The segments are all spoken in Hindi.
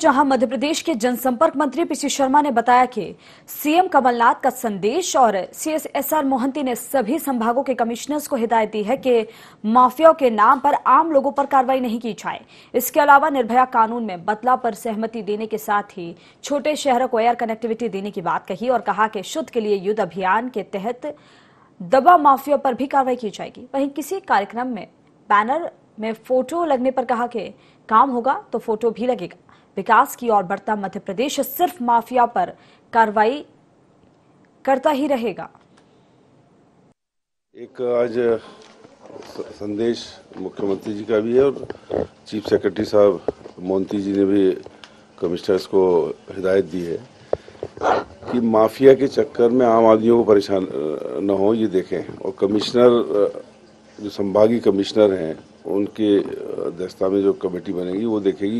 जहां मध्य प्रदेश के जनसंपर्क मंत्री पीसी शर्मा ने बताया कि सीएम कमलनाथ का संदेश और सीएसआर मोहंती ने सभी संभागों के कमिश्नर्स को हिदायत दी है कि माफियाओं के नाम पर आम लोगों पर कार्रवाई नहीं की जाए। इसके अलावा निर्भया कानून में बदलाव पर सहमति देने के साथ ही छोटे शहरों को एयर कनेक्टिविटी देने की बात कही और कहा कि शुद्ध के लिए युद्ध अभियान के तहत दवा माफिया पर भी कार्रवाई की जाएगी। वहीं किसी कार्यक्रम में बैनर में फोटो लगने पर कहा कि काम होगा तो फोटो भी लगेगा। विकास की ओर बढ़ता मध्य प्रदेश सिर्फ माफिया पर कार्रवाई करता ही रहेगा। एक आज संदेश मुख्यमंत्री जी का भी है और चीफ सेक्रेटरी साहब मोहंती जी ने भी कमिश्नर्स को हिदायत दी है कि माफिया के चक्कर में आम आदमियों को परेशान न हो, ये देखें। और कमिश्नर जो संभागीय कमिश्नर हैं उनके अध्यक्षता में जो कमेटी बनेगी वो देखेगी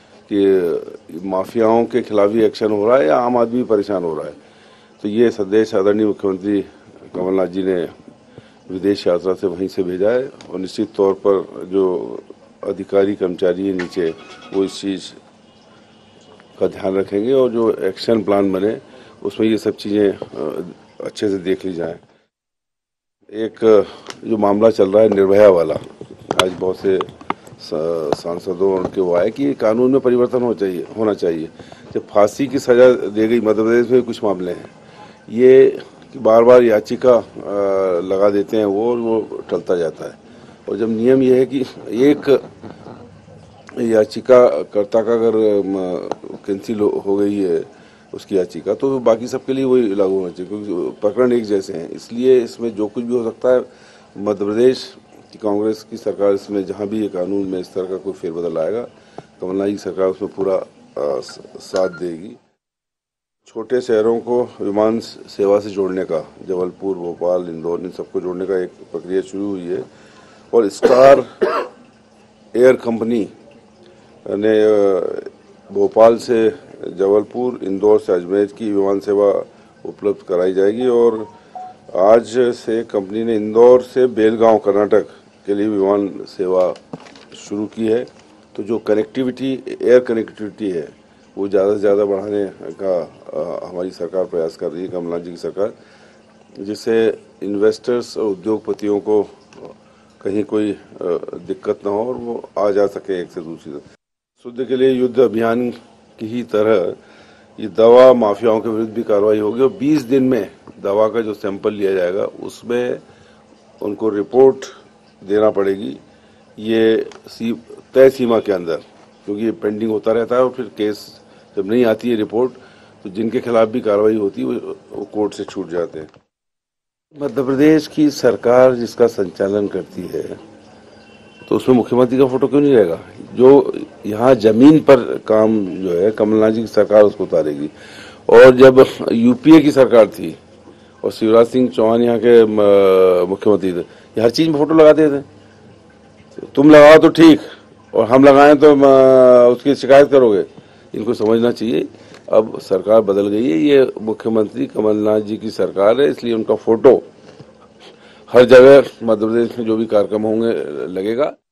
कि माफियाओं के खिलाफ भी एक्शन हो रहा है या आम आदमी परेशान हो रहा है। तो ये संदेश आदरणीय मुख्यमंत्री कमलनाथ जी ने विदेश यात्रा से वहीं से भेजा है और निश्चित तौर पर जो अधिकारी कर्मचारी है नीचे वो इस चीज़ का ध्यान रखेंगे और जो एक्शन प्लान बने उसमें ये सब चीज़ें अच्छे से देख ली जाएं। एक जो मामला चल रहा है निर्भया वाला, आज बहुत से सांसदों और उनके वो आए कि कानून में परिवर्तन होना चाहिए। जब फांसी की सजा दी गई मध्य प्रदेश में कुछ मामले हैं, ये बार बार याचिका लगा देते हैं वो टलता जाता है। और जब नियम ये है कि एक याचिका कर्ता का अगर कैंसिल हो गई है उसकी याचिका तो बाकी सबके लिए वही लागू होना चाहिए क्योंकि प्रकरण एक जैसे हैं। इसलिए इसमें जो कुछ भी हो सकता है, मध्य प्रदेश की कांग्रेस की सरकार इसमें जहां भी ये कानून में इस तरह का कोई फेरबदल आएगा, कमलनाथ की सरकार उसमें पूरा साथ देगी। छोटे शहरों को विमान सेवा से जोड़ने का, जबलपुर, भोपाल, इंदौर, इन सबको जोड़ने का एक प्रक्रिया शुरू हुई है और स्टार एयर कंपनी ने भोपाल से जबलपुर, इंदौर से अजमेर की विमान सेवा उपलब्ध कराई जाएगी। और आज से कंपनी ने इंदौर से बेलगांव कर्नाटक के लिए विमान सेवा शुरू की है। तो जो कनेक्टिविटी, एयर कनेक्टिविटी है वो ज़्यादा से ज़्यादा बढ़ाने का हमारी सरकार प्रयास कर रही है, कमलनाथ जी की सरकार, जिससे इन्वेस्टर्स और उद्योगपतियों को कहीं कोई दिक्कत ना हो और वो आ जा सके एक से दूसरी तरफ। शुद्ध के लिए युद्ध अभियान की ही तरह ये दवा माफियाओं के विरुद्ध भी कार्रवाई होगी और 20 दिन में दवा का जो सैंपल लिया जाएगा उसमें उनको रिपोर्ट देना पड़ेगी, ये तय सीमा के अंदर, क्योंकि ये पेंडिंग होता रहता है और फिर केस जब नहीं आती है रिपोर्ट तो जिनके खिलाफ भी कार्रवाई होती है वो कोर्ट से छूट जाते हैं। मध्य प्रदेश की सरकार जिसका संचालन करती है तो उसमें मुख्यमंत्री का फोटो क्यों नहीं रहेगा? जो यहाँ जमीन पर काम जो है कमलनाथ जी की सरकार उसको उतारेगी। और जब यूपीए की सरकार थी और शिवराज सिंह चौहान यहाँ के मुख्यमंत्री थे, ये हर चीज में फोटो लगाते थे। तुम लगाओ तो ठीक और हम लगाएं तो उसकी शिकायत करोगे। इनको समझना चाहिए अब सरकार बदल गई है, ये मुख्यमंत्री कमलनाथ जी की सरकार है, इसलिए उनका फोटो हर जगह मध्य प्रदेश में जो भी कार्यक्रम होंगे लगेगा।